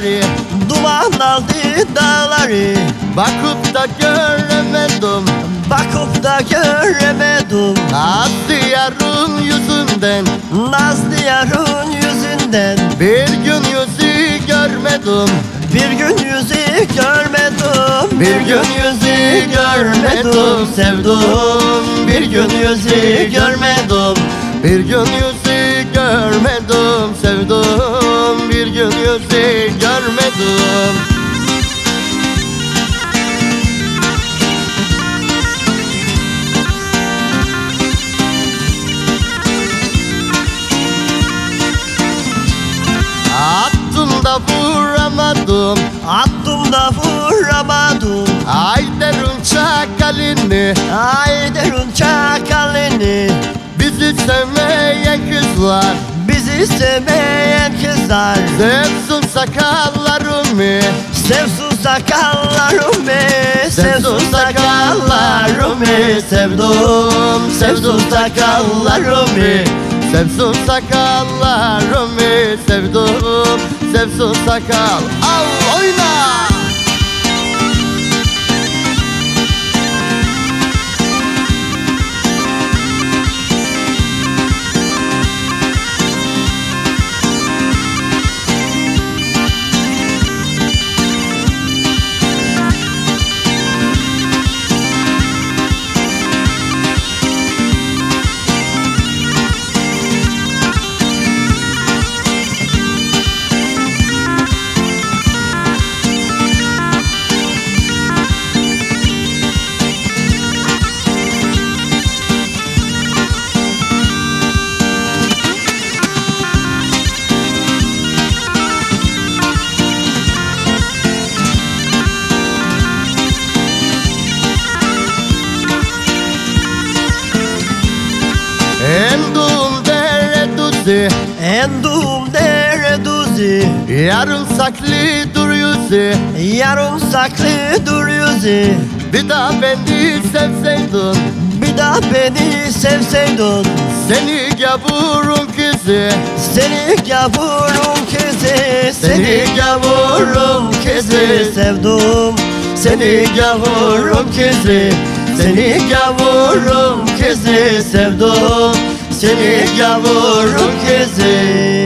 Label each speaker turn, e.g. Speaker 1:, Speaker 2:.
Speaker 1: dağları,
Speaker 2: duman aldı dağları.
Speaker 1: bakıp da göremedim,
Speaker 2: Bakıp da göremedim,
Speaker 1: nazlı yarın yüzünden.
Speaker 2: nazlı yarın yüzünden.
Speaker 1: Bir gün yüzü görmedim,
Speaker 2: Bir gün yüzü görmedim,
Speaker 1: bir gün yüzü görmedim sevdum.
Speaker 2: bir gün yüzü görmedim.
Speaker 1: Bir gün yüzü görmedim sevdum. Bir gün yüzü görmedim. Attım da vuramadım,
Speaker 2: Attım da vuramadım,
Speaker 1: Ayder'in çakalini,
Speaker 2: Ayder'in çakalını.
Speaker 1: bizi sevmeyen kızlar
Speaker 2: Bizi sevmeyen kızlar
Speaker 1: sevsin sakallarımı,
Speaker 2: sevsin sakallarımı,
Speaker 1: sevsin sakallarımı sevdum, sevsin sakallarımı, sevsin sakallarımı sevdum, sevsin sakal. Al oyna! Endum dere duzi,
Speaker 2: Endum dere duzi,
Speaker 1: yarın saklı duruyorsun.
Speaker 2: yarım saklı duruyorsun.
Speaker 1: Bir daha beni sevseydin,
Speaker 2: Bir daha beni sevseydin,
Speaker 1: seni gavurun kızı,
Speaker 2: seni gavurun kızı,
Speaker 1: seni gavurun kızı,
Speaker 2: sevdim.
Speaker 1: seni gavurun kızı, seni gavurun kızı sevdum, seni gavurun kızı.